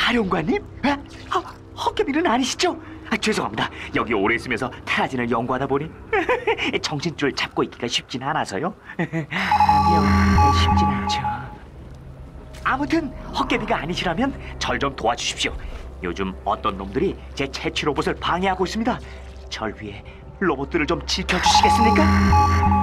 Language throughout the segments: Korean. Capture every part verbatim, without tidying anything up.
사령관님? 아, 헛, 헛개비는 아니시죠? 아, 죄송합니다. 여기 오래 있으면서 테라진을 연구하다 보니 정신줄 잡고 있기가 쉽진 않아서요. 아니요, 쉽진 않죠. 아무튼 헛개비가 아니시라면 절 좀 도와주십시오. 요즘 어떤 놈들이 제 채취 로봇을 방해하고 있습니다. 절 위해 로봇들을 좀 지켜주시겠습니까?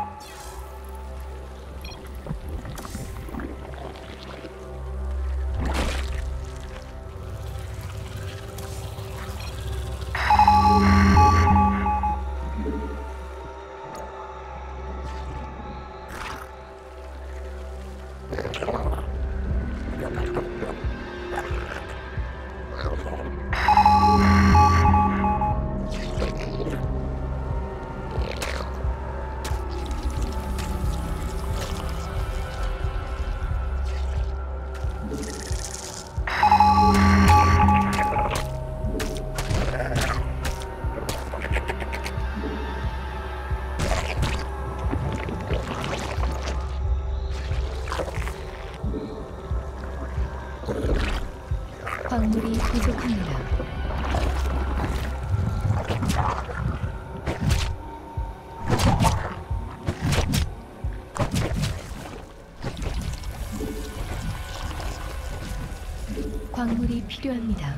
광물이 부족합니다. 광물이 필요합니다.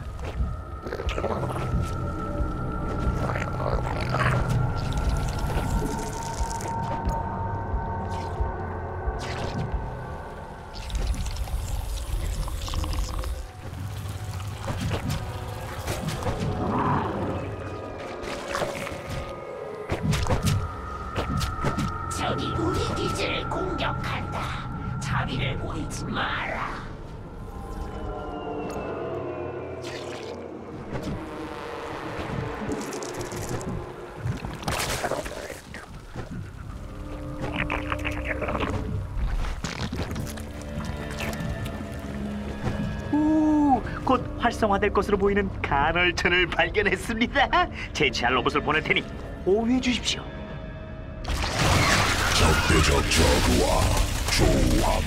적이 우리 기지를 공격한다. 자비를 보이지 마라. 오, 곧 활성화될 것으로 보이는 간헐천을 발견했습니다. 제치할 로봇을 보낼 테니 호위해 주십시오. 적대적 저그와 조함.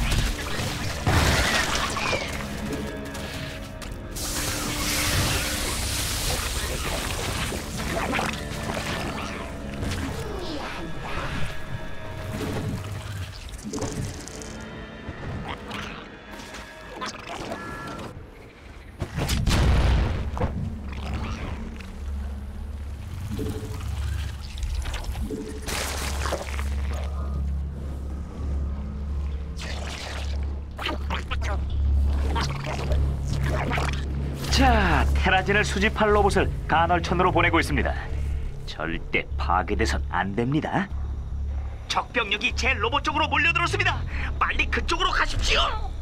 자, 테라진을 수집할 로봇을 간헐천으로 보내고 있습니다. 절대 파괴돼선 안 됩니다. 적병력이 제 로봇 쪽으로 몰려들었습니다. 빨리 그쪽으로 가십시오.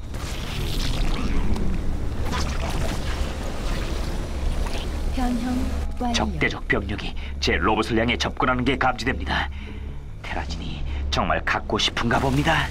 변형 완료. 적대적 병력이 제 로봇을 향해 접근하는 게 감지됩니다. 테라진이 정말 갖고 싶은가 봅니다.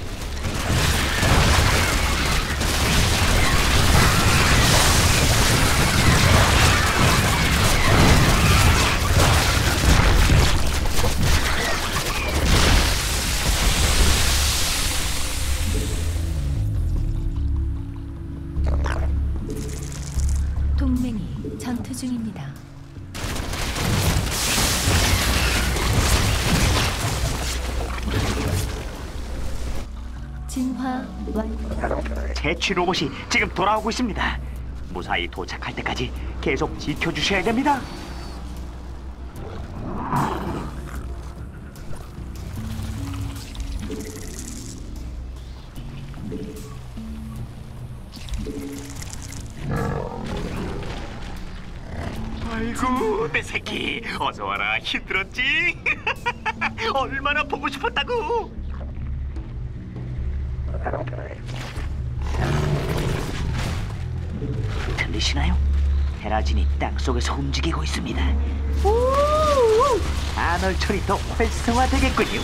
동맹이 전투 중입니다. 진화 완. 제취 로봇이 지금 돌아오고 있습니다. 무사히 도착할 때까지 계속 지켜주셔야 됩니다. 아이고, 내 새끼, 어서 와라. 힘들었지? 얼마나 보고 싶었다고. 들리시나요? 테라진이 땅속에서 움직이고 있습니다. 우! 간헐천이 더 활성화되겠군요.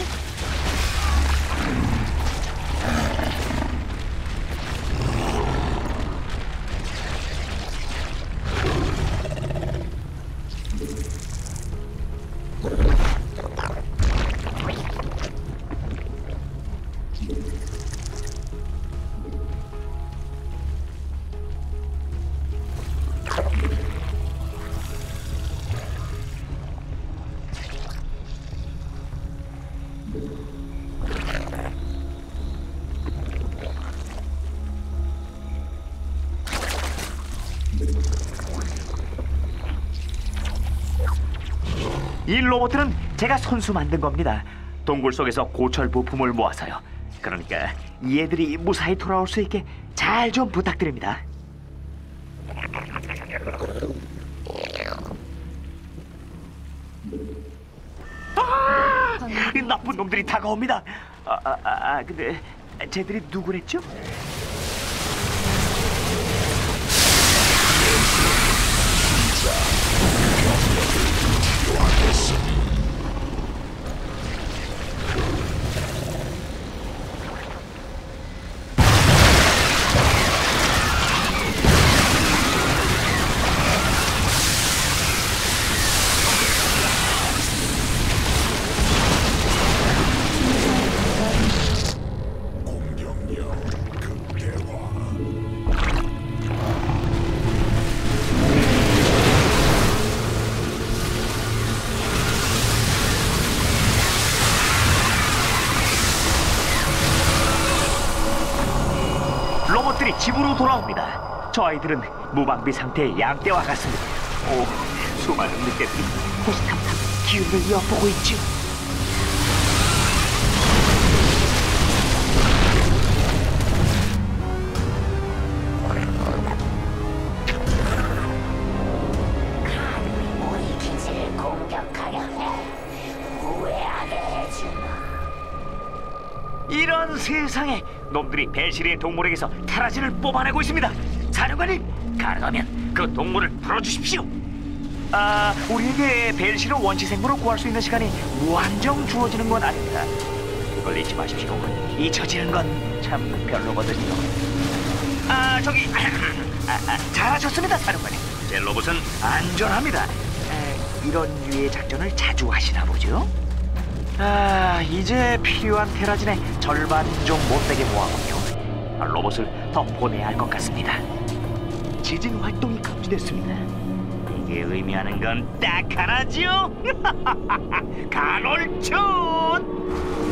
이 로봇들은 제가 손수 만든 겁니다. 동굴 속에서 고철 부품을 모아서요. 그러니까 얘들이 무사히 돌아올 수 있게 잘 좀 부탁드립니다. 아! 이 나쁜 놈들이 다가옵니다. 아, 아, 아, 아, 근데 쟤들이 누구랬죠? 공격력 극대화. 로봇들이 집으로 돌아옵니다. 저 아이들은 무방비 상태의 양떼와 같습니다. 오, 수많은 늑대들이 호시탐탐 기운을 엿보고 있죠. 우리 기지를 공격하려 해. 후회하게 해주마. 이런 세상에 놈들이 벨시리의 동물에게서 테라진을 뽑아내고 있습니다. 사령관님, 가능하면 그 동물을 풀어주십시오. 아, 우리에게 벨시르 원시 생물을 구할 수 있는 시간이 무한정 주어지는 건 아닙니다. 그걸 잊지 마십시오. 잊혀지는 건 참 별로거든요. 아, 저기 아, 아, 잘하셨습니다, 사령관님. 제 로봇은 안전합니다. 아, 이런 류의 작전을 자주 하시나 보죠? 아, 이제 필요한 테라진의 절반 좀 못되게 모아군요. 아, 로봇을 더 보내야 할 것 같습니다. 지진 활동이 감지됐습니다. 이게 의미하는 건 딱 하나죠? 간헐촌!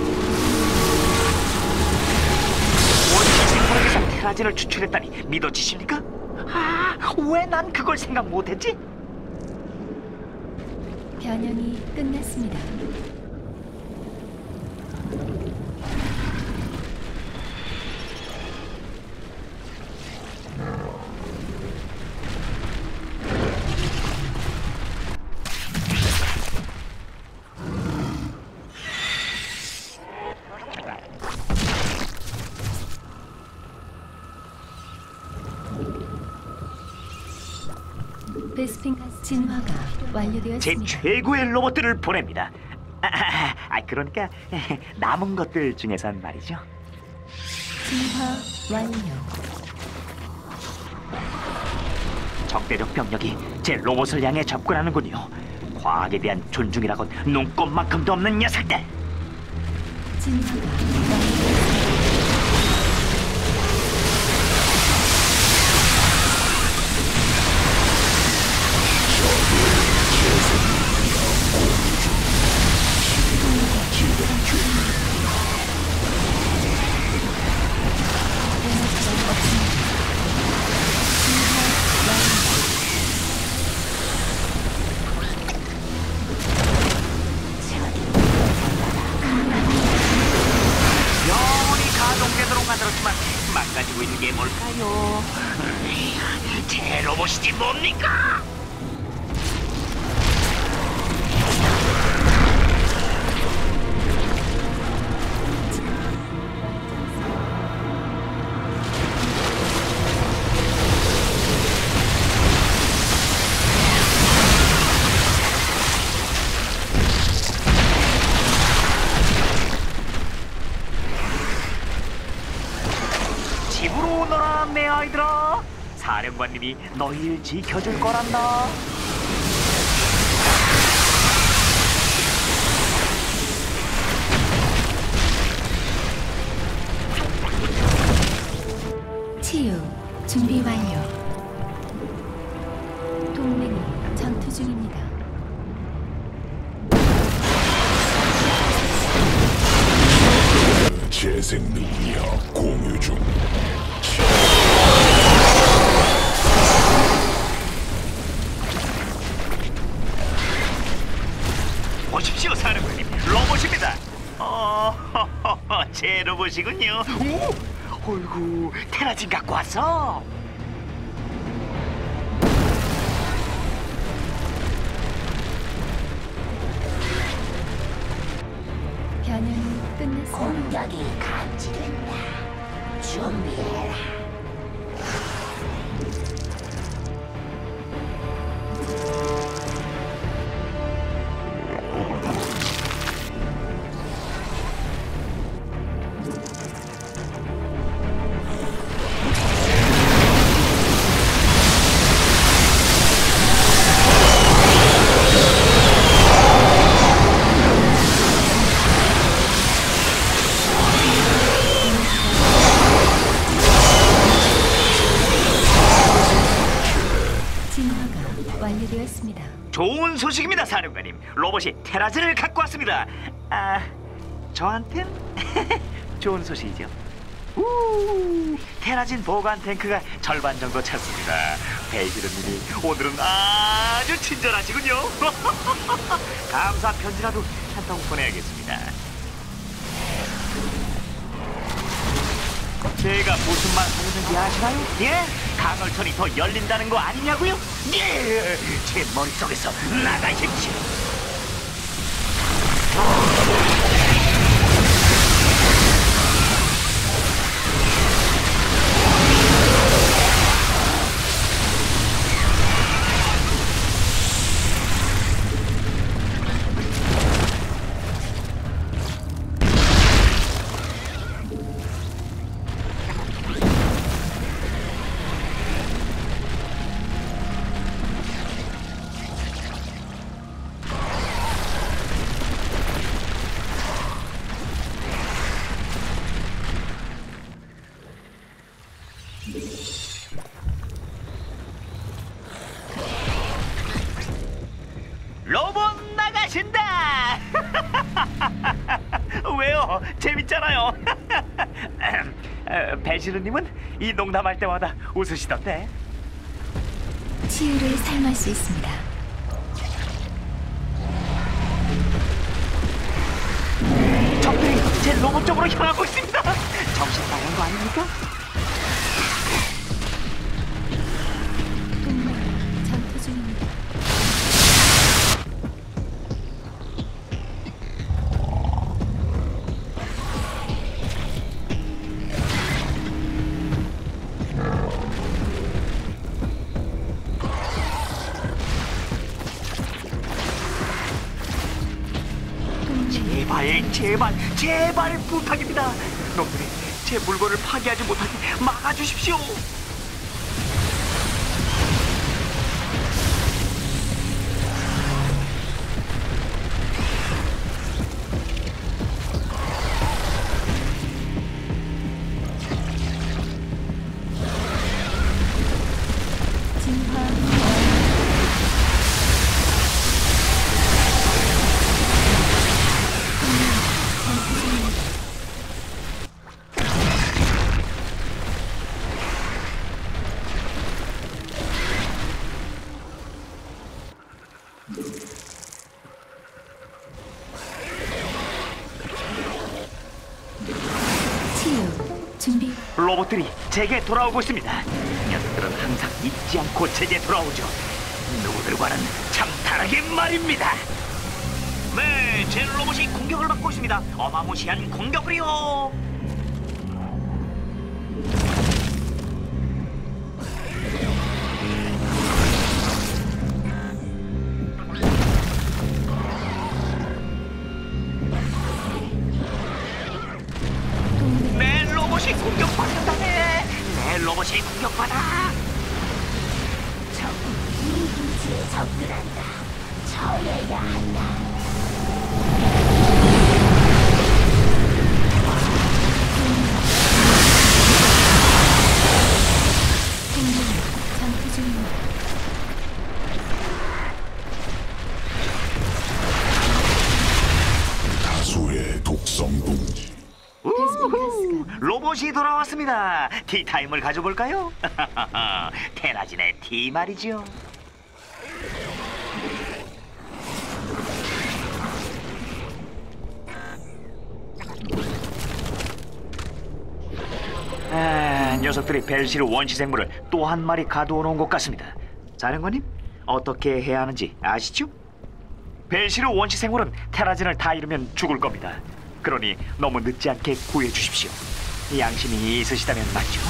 원시 생물에게서 테라진을 추출했다니 믿어지십니까? 아, 왜 난 그걸 생각 못했지? 변형이 끝났습니다. 베스핀 가스 진화가 제 완료되었습니다. 최고의 로봇들을 보냅니다. 아, 아, 아, 그러니까 남은 것들 중에선 말이죠. 진화 완료. 적대적 병력이 제 로봇을 향해 접근하는군요. 과학에 대한 존중이라곤 눈꼽만큼도 없는 녀석들. 진화가 완료되었습니다. 영원히 가동되도록 만들었지만 망가지고 있는 게 뭘까요? 제 로봇이지 뭡니까? 집으로 오너라 내 아이들아. 사령관님이 너희를 지켜줄 거란다. 치유 준비 완료. 동맹이 전투 중입니다. 재생 능력 공유 중. 소식은요. 오, 어이구, 테라진 갖고 왔어. 변형이 끝났습니다. 공격이 감지된다. 준비해라. 진화가 완료되었습니다. 좋은 소식입니다, 사령관님. 로봇이 테라진을 갖고 왔습니다. 아, 저한텐 좋은 소식이죠. 우, 테라진 보관 탱크가 절반 정도 찼습니다. 베이지르님이 오늘은 아주 친절하시군요. 감사 편지라도 한 통 보내야겠습니다. 제가 무슨 말 하려는지 아시나요? 예? 강월천이 더 열린다는 거 아니냐고요? 예! 제 머릿속에서 나가십시오. 로봇 나가신다! 왜요? 재밌잖아요. 배시르님은 이 농담할 때마다 웃으시던데. 치유를 사용할 수 있습니다. 적들이 제 로봇 쪽으로 향하고 있습니다. 정신 나간 거 아닙니까? 동맹이 전투 중입니다. 제발, 제발, 제발 부탁입니다. 놈들이 제 물건을 파괴하지 못하게 막아주십시오. 진화 치유 준비. 로봇들이 제게 돌아오고 있습니다. 녀석들은 항상 잊지 않고 제게 돌아오죠. 누구들과는 참 다르게 말입니다. 네, 제 로봇이 공격을 받고 있습니다. 어마무시한 공격을요. 내 로봇이 공격받는다네. 내 로봇이 공격받아. 적, 이 기지에 접근한다. 처리해야 한다. 동맹이 전투 중입니다. 다수의 독성 동지. 우후, 로봇이 돌아왔습니다. 티타임을 가져볼까요? 테라진의 티 말이죠. 아, 녀석들이 벨시르 원시 생물을 또 한 마리 가두어 놓은 것 같습니다. 사령관님, 어떻게 해야 하는지 아시죠? 벨시르 원시 생물은 테라진을 다 잃으면 죽을 겁니다. 그러니 너무 늦지 않게 구해 주십시오. 양심이 있으시다면 말이죠.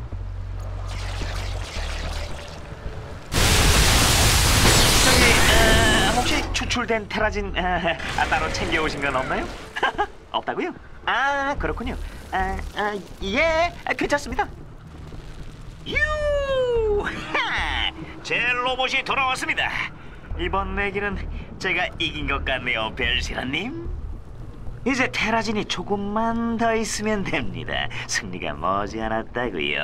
저기, 아, 혹시 추출된 테라진 아, 아, 따로 챙겨오신 건 없나요? 없다고요? 아, 그렇군요. 아, 아, 예, 아, 괜찮습니다. 유! 하! 제 로봇이 돌아왔습니다. 이번 내기는 제가 이긴 것 같네요, 벨시라님. 이제 테라진이 조금만 더 있으면 됩니다. 승리가 머지않았다고요.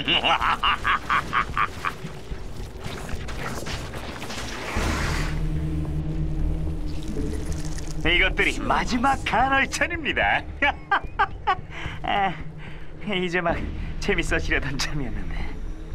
이것들이 마지막 간헐천입니다. 아, 이제 막 재밌어지려던 참이었는데.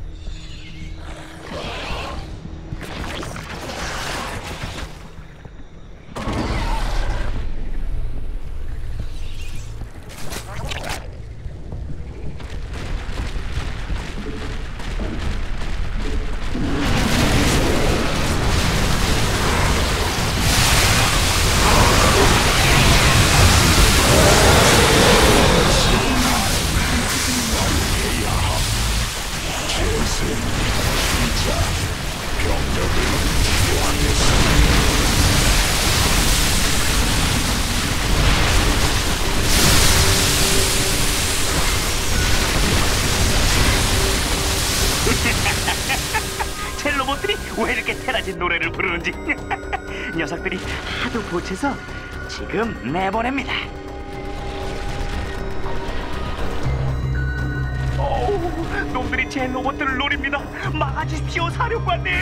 제 로봇들이 왜 이렇게 테라진 노래를 부르는지. 녀석들이 하도 보채서 지금 내보냅니다. 어우, 놈들이 제 로봇들을 노립니다. 막아주십시오, 사령관님.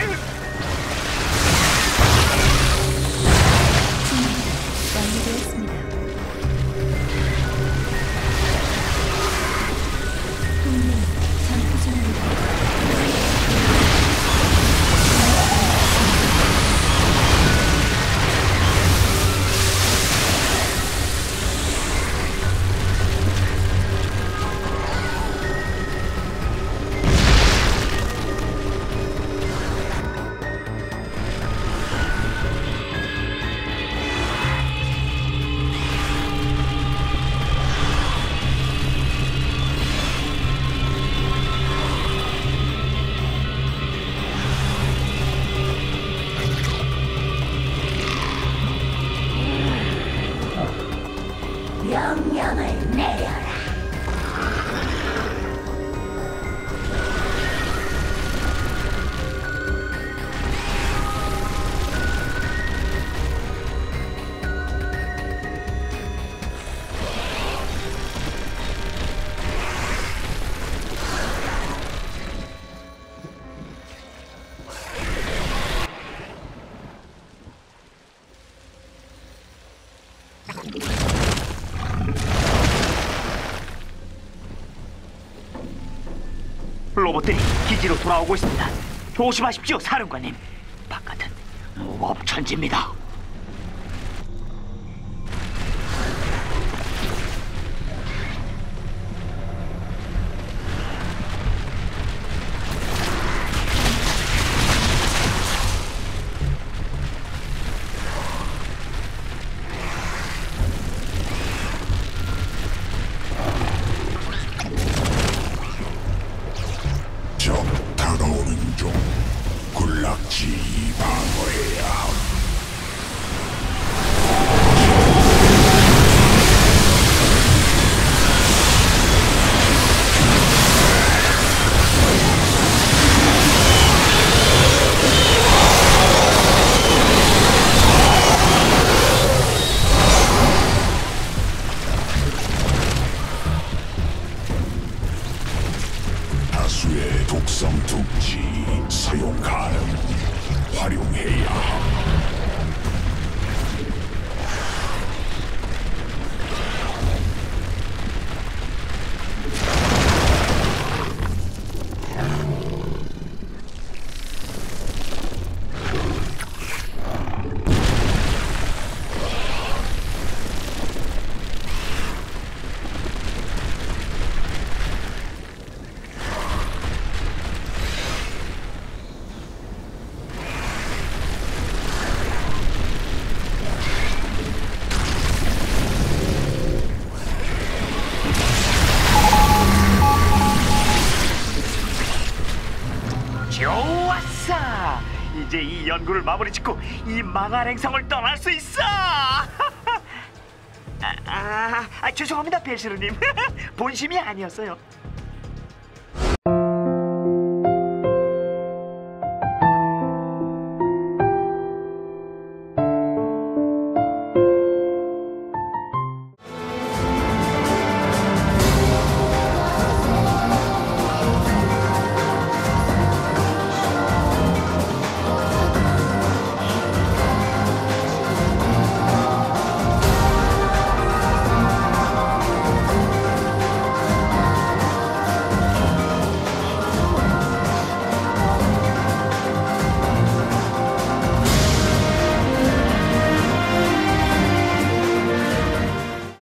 준비가 완료되었습니다. 동맹 전투 중입니다. 명령을 내려라. 로봇들이 기지로 돌아오고 있습니다. 조심하십시오, 사령관님. 바깥은 무법천지입니다. 적 다가오는 중. 군락지 방어해야 함. 다수의 독성 둥지 사용 가능. 활용해야 함. 이제 이 연구를 마무리 짓고 이 망할 행성을 떠날 수 있어. 아, 아, 아 죄송합니다 벨시르님. 본심이 아니었어요.